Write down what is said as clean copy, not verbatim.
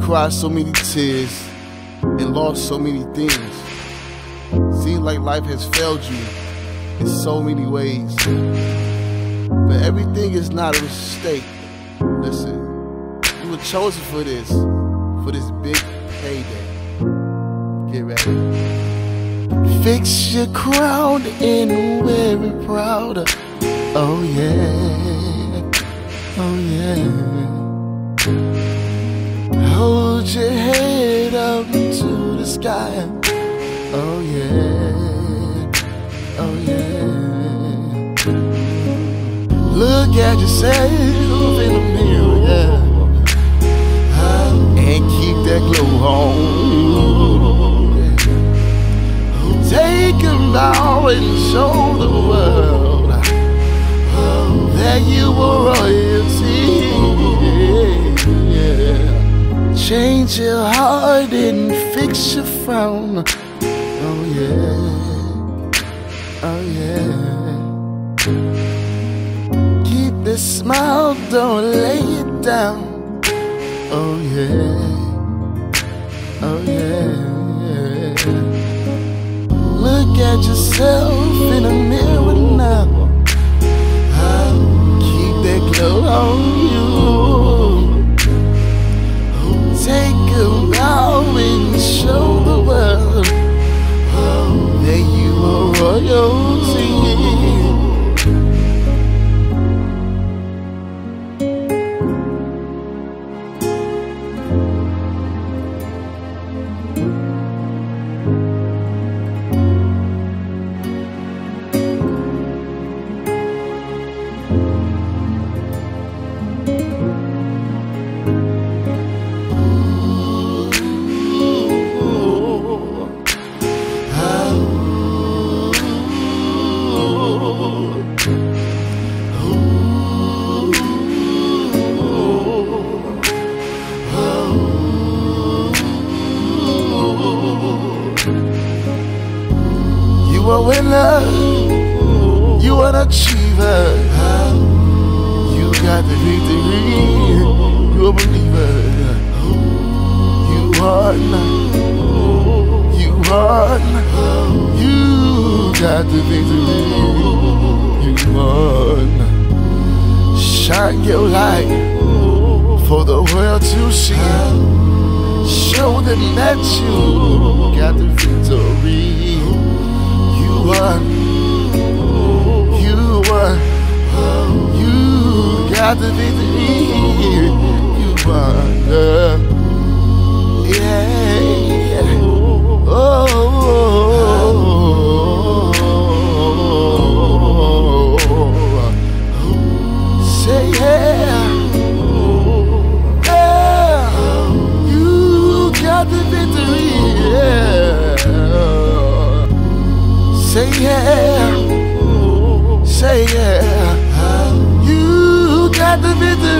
cried so many tears and lost so many things. Seems like life has failed you in so many ways. But everything is not a mistake. Listen, you were chosen for this big payday. Get ready. Fix your crown and wear it prouder. Oh yeah, oh yeah. Hold your head up to the sky. Oh yeah, oh yeah. Look at yourself in the mirror, yeah, and keep that glow on. Take a bow and show the world that you were royalty. Yeah. Change your heart and fix your frown. Oh yeah, oh yeah. Keep the smile, don't lay it down. Oh yeah, oh yeah. Look at yourself in the mirror now. Keep that glow on you. Take a bow and show the world that you are royalty. You are a winner, you are an achiever. You got the victory, you a believer. You got the victory, you won. Shine your light for the world to see. Show them that you got the victory. You won, you got the victory. You won, yeah. Oh, say yeah, yeah. You got the victory, yeah. Say yeah, say yeah. You got the victory.